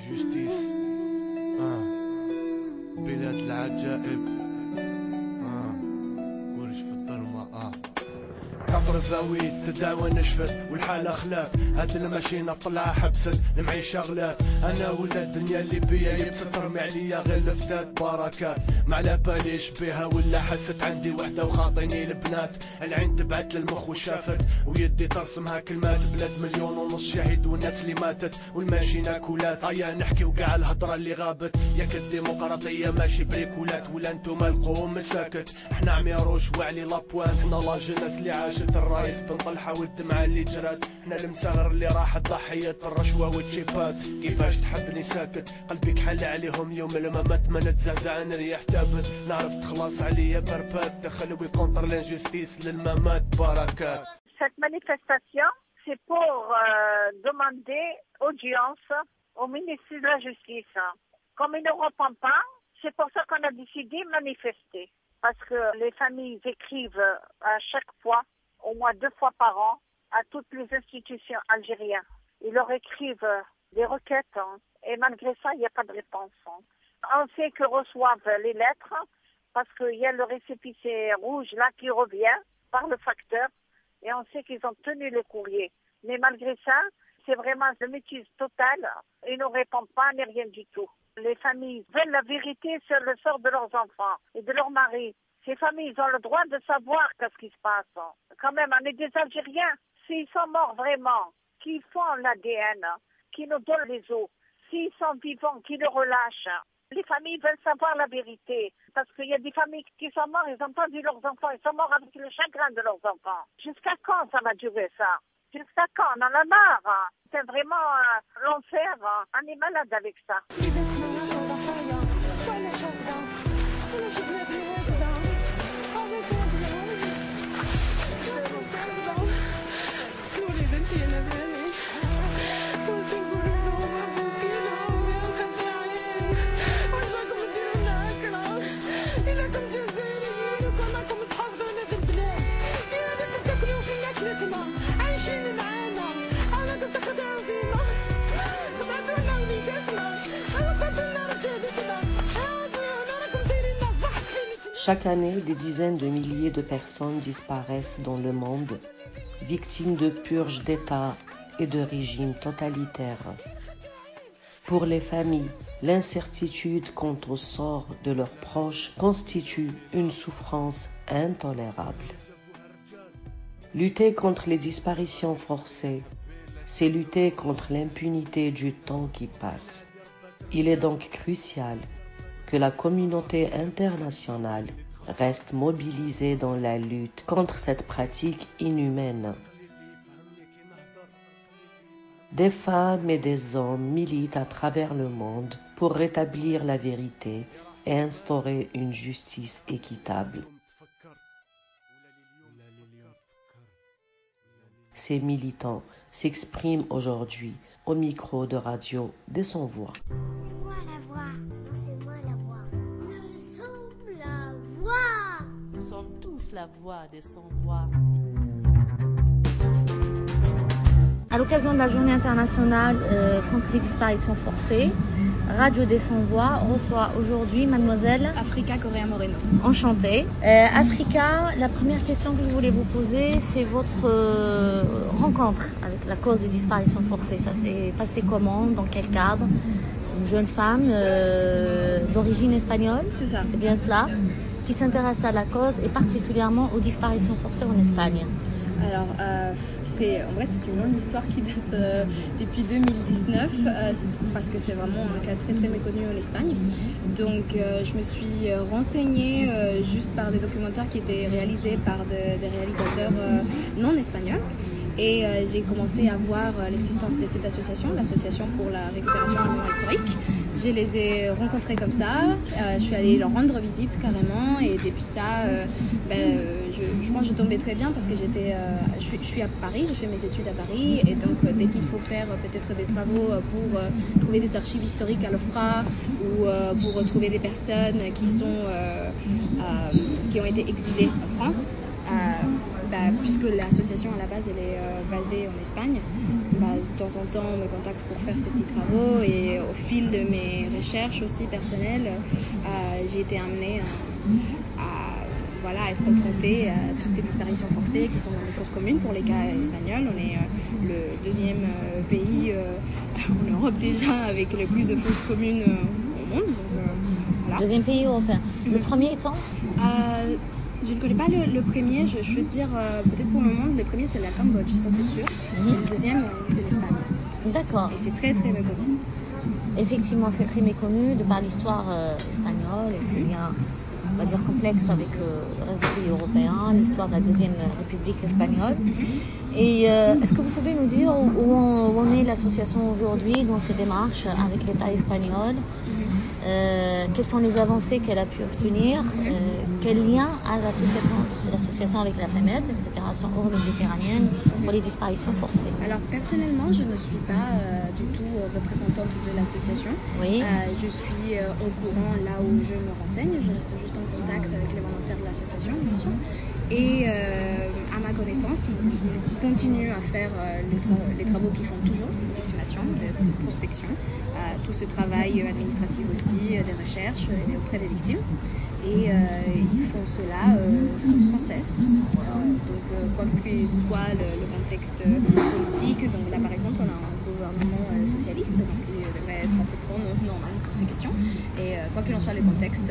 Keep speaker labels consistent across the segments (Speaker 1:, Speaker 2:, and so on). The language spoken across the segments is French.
Speaker 1: جوستيس بلاد العجائب كلش في الظلمة قطر فاويت تدعوى نشفت والحالة خلاف هاد الماشينة طلعة حبست المعيشة غلاف انا ولا الدنيا اللي بيا يبسط ترمي عليا غير لفتات بركات ما على باليش بيها ولا حست عندي وحدة وخاطيني البنات العين تبعت للمخ وشافت ويدي ترسمها كلمات بلاد 1.5 مليون شهيد والناس اللي ماتت والماشينة كولات هيا نحكي وقع الهضرة اللي غابت ياك الديمقراطية ماشي بريكولات ولا انتم القوم ساكت احنا عميروش وعلي لابوان احنا لاجناس اللي عاشت الرايس بن طلحة والدمعة اللي جرات احنا المساغر اللي راحت ضحية الرشوة والتشيبات كيفاش تحبني ساكت قلبك حل عليهم اليوم الممات ما نتزعزع نريح ثابت نعرف تخلص عليا بربات دخل ويكونتر لانجستيس للممات بركات.
Speaker 2: Cette manifestation, c'est pour demander audience au ministre de la Justice. Comme il ne répond pas, c'est pour ça qu'on a décidé de manifester. Parce que les familles écrivent à chaque fois, au moins 2 fois par an, à toutes les institutions algériennes. Ils leur écrivent des requêtes et malgré ça, il n'y a pas de réponse. On sait qu'ils reçoivent les lettres parce qu'il y a le récépissé rouge là qui revient par le facteur et on sait qu'ils ont tenu le courrier. Mais malgré ça, c'est vraiment le métis total. Ils ne répondent pas ni rien du tout. Les familles veulent la vérité sur le sort de leurs enfants et de leurs maris. Ces familles ont le droit de savoir qu'est-ce qui se passe. Quand même, on est des Algériens. S'ils sont morts vraiment, qui font l'ADN, qui nous donnent les os, s'ils sont vivants, qui le relâchent. Les familles veulent savoir la vérité. Parce qu'il y a des familles qui sont mortes, ils n'ont pas vu leurs enfants. Ils sont morts avec le chagrin de leurs enfants. Jusqu'à quand ça va durer ça? Jusqu'à quand? On en a marre. C'est vraiment l'enfer. On est malade avec ça.
Speaker 3: Chaque année, des dizaines de milliers de personnes disparaissent dans le monde, victimes de purges d'État et de régimes totalitaires. Pour les familles, l'incertitude quant au sort de leurs proches constitue une souffrance intolérable. Lutter contre les disparitions forcées, c'est lutter contre l'impunité du temps qui passe. Il est donc crucial que la communauté internationale reste mobilisée dans la lutte contre cette pratique inhumaine. Des femmes et des hommes militent à travers le monde pour rétablir la vérité et instaurer une justice équitable. Ces militants s'expriment aujourd'hui au micro de Radio des Sans-Voix.
Speaker 4: C'est moi la voix. Non, c'est moi la voix. Nous sommes la voix.
Speaker 5: Nous sommes tous la voix des Sans-Voix.
Speaker 6: À l'occasion de la journée internationale contre les disparitions forcées, Radio des Sans-Voix reçoit aujourd'hui mademoiselle
Speaker 7: Africa Correa Moreno.
Speaker 6: Enchantée. Africa, la première question que je voulais vous poser, c'est votre rencontre avec la cause des disparitions forcées. Ça s'est passé comment? Dans quel cadre? Une jeune femme d'origine espagnole,
Speaker 7: C'est ça.
Speaker 6: c'est bien cela, qui s'intéresse à la cause et particulièrement aux disparitions forcées en Espagne.
Speaker 7: Alors, en vrai, c'est une longue histoire qui date depuis 2019, parce que c'est vraiment un cas très très méconnu en Espagne. Donc, je me suis renseignée juste par des documentaires qui étaient réalisés par des réalisateurs non espagnols. Et j'ai commencé à voir l'existence de cette association, l'association pour la récupération de mémoire historique. Je les ai rencontrés comme ça, je suis allée leur rendre visite carrément et depuis ça, je pense que je tombais très bien parce que je suis à Paris, je fais mes études à Paris et donc dès qu'il faut faire peut-être des travaux pour trouver des archives historiques à l'OFPRA ou pour retrouver des personnes qui ont été exilées en France, puisque l'association à la base elle est basée en Espagne, de temps en temps on me contacte pour faire ces petits travaux et au fil de mes recherches aussi personnelles, j'ai été amenée à être confrontée à toutes ces disparitions forcées qui sont dans les fosses communes pour les cas espagnols. On est le deuxième pays en Europe déjà avec le plus de fosses communes au monde. Donc, voilà.
Speaker 6: Deuxième pays européen. Le premier étant
Speaker 7: je ne connais pas le premier, je veux dire, peut-être pour le monde, le premier c'est la Cambodge, ça c'est sûr. Et le deuxième c'est l'Espagne.
Speaker 6: D'accord.
Speaker 7: Et c'est très très méconnu.
Speaker 6: Effectivement, c'est très méconnu de par l'histoire espagnole et ses liens, on va dire, complexes avec le reste des pays européens, l'histoire de la Deuxième République espagnole. Et est-ce que vous pouvez nous dire où en est l'association aujourd'hui dans ses démarches avec l'État espagnol? Quelles sont les avancées qu'elle a pu obtenir? Quel lien a l'association avec la FEMED, la Fédération euro-méditerranéenne pour les disparitions forcées?
Speaker 7: Alors personnellement, je ne suis pas du tout représentante de l'association.
Speaker 6: Oui.
Speaker 7: Je suis au courant là où je me renseigne. Je reste juste en contact avec les volontaires de l'association, bien sûr. Et à ma connaissance, ils continuent à faire les travaux qu'ils font toujours, d'exhumation, de prospection, tout ce travail administratif aussi, des recherches auprès des victimes. Et ils font cela sans cesse. Voilà. Donc, quoi que soit le contexte politique, donc là par exemple, on a un gouvernement socialiste donc, qui devrait être assez prompt normalement pour ces questions. Et quoi qu'il en soit, le contexte,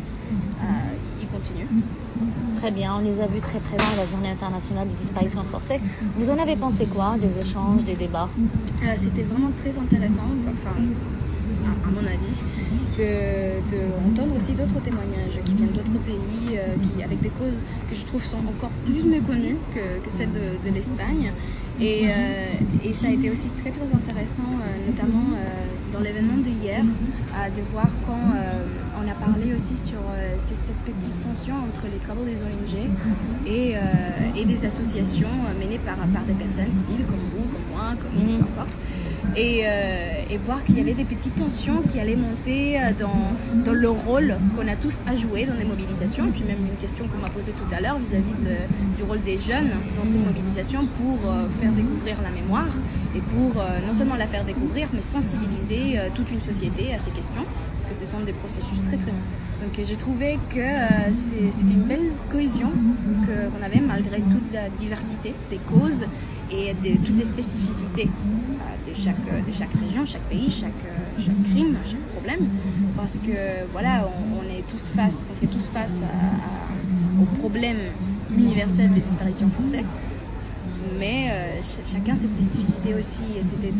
Speaker 7: il continue.
Speaker 6: Très bien, on les a vus très présents à la Journée internationale des disparitions forcées. Vous en avez pensé quoi, des échanges, des débats?
Speaker 7: C'était vraiment très intéressant, enfin, à mon avis, d'entendre aussi d'autres témoignages qui viennent d'autres pays, avec des causes que je trouve sont encore plus méconnues que celles de l'Espagne. Et ça a été aussi très très intéressant, notamment dans l'événement d'hier, de voir quand on a parlé aussi sur cette petite tension entre les travaux des ONG et des associations menées par des personnes civiles comme vous, comme moi, comme peu importe. Et voir qu'il y avait des petites tensions qui allaient monter dans le rôle qu'on a tous à jouer dans les mobilisations. Et puis même une question qu'on m'a posée tout à l'heure vis-à-vis du rôle des jeunes dans ces mobilisations pour faire découvrir la mémoire et pour non seulement la faire découvrir, mais sensibiliser toute une société à ces questions, parce que ce sont des processus très très longs. Donc j'ai trouvé que c'était une belle cohésion qu'on avait malgré toute la diversité des causes et de toutes les spécificités de chaque région, chaque pays, chaque crime, chaque problème, parce que voilà, on fait tous face au problème universel des disparitions forcées, mais chacun ses spécificités aussi, et c'était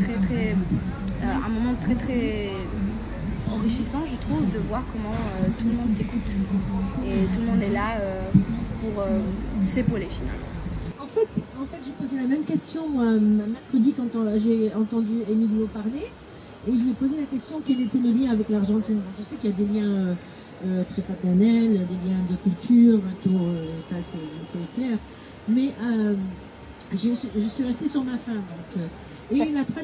Speaker 7: un moment très très enrichissant, je trouve, de voir comment tout le monde s'écoute et tout le monde est là pour s'épauler finalement.
Speaker 8: En fait, j'ai posé la même question mercredi quand j'ai entendu Emilio parler, et je lui ai posé la question quel était le lien avec l'Argentine. Je sais qu'il y a des liens très fraternels, des liens de culture, tout ça c'est clair, mais je suis restée sur ma faim. Et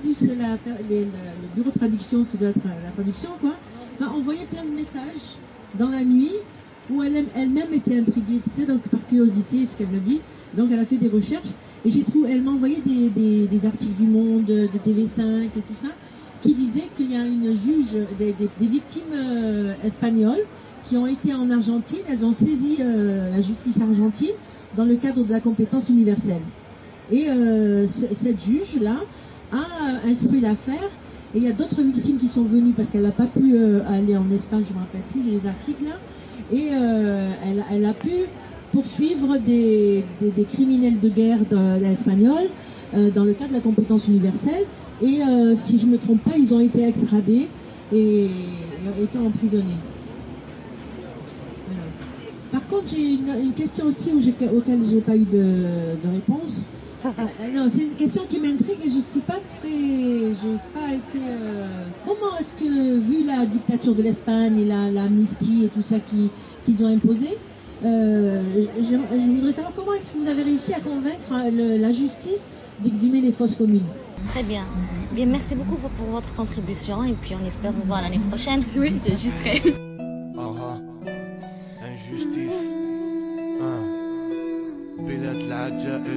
Speaker 8: le bureau de traduction qui doit être la traduction m'a envoyé plein de messages dans la nuit où elle-même était intriguée, tu sais, donc par curiosité, ce qu'elle me dit. Donc elle a fait des recherches et elle m'a envoyé des articles du Monde, de TV5 et tout ça, qui disaient qu'il y a une juge, des victimes espagnoles qui ont été en Argentine. Elles ont saisi la justice argentine dans le cadre de la compétence universelle. Et cette juge-là a instruit l'affaire, et il y a d'autres victimes qui sont venues parce qu'elle n'a pas pu aller en Espagne, je ne me rappelle plus, j'ai les articles là, et elle a pu poursuivre des criminels de guerre espagnols dans le cadre de la compétence universelle, et si je ne me trompe pas, ils ont été extradés et été emprisonnés. Voilà. Par contre, j'ai une question aussi auquel je n'ai pas eu de réponse. Non, c'est une question qui m'intrigue et je ne sais pas j'ai pas été... Comment est-ce que, vu la dictature de l'Espagne et l'amnistie et tout ça qu'ils ont imposé, je voudrais savoir comment est-ce que vous avez réussi à convaincre la justice d'exhumer les fosses communes.
Speaker 6: Très bien. Bien, merci beaucoup pour votre contribution et puis on espère vous voir l'année prochaine.
Speaker 7: Oui, j'y serai.
Speaker 1: injustice بلاد العجائز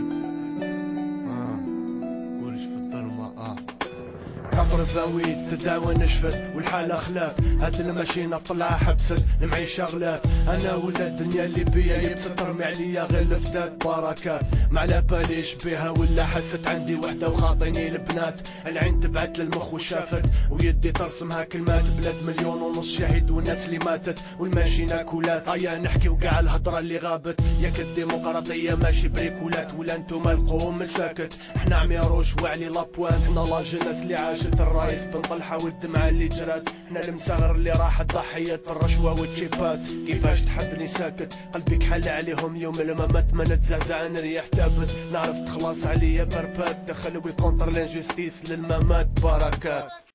Speaker 1: 88 تداوى نشفت والحالة خلاف، هاد الماشينة طلعة حبست المعيشة غلاف. انا ولا الدنيا اللي بيا يبست ترمي عليا غير لفتات بركات، ما على باليش بيها ولا حست عندي وحدة وخاطيني البنات. العين تبعت للمخ وشافت ويدي ترسمها كلمات، بلاد 1.5 مليون شهيد والناس اللي ماتت والماشينة كولات. هيا نحكي وقع الهضرة اللي غابت، ياك الديمقراطية ماشي بريكولات ولا انتوما القوم ساكت. احنا عميروش وعلي لابوان، احنا لا جنس اللي عاشت الرايس بن طلحة والدمعة اللي جرات. احنا المساغر اللي راحت ضحية الرشوة والتشيبات. كيفاش تحبني ساكت قلبي كحل عليهم يوم الممات، ما نتزعزع نريح ثابت. نعرف تخلص عليا بربات، دخل ويكونتر الانجستيس للممات بركات.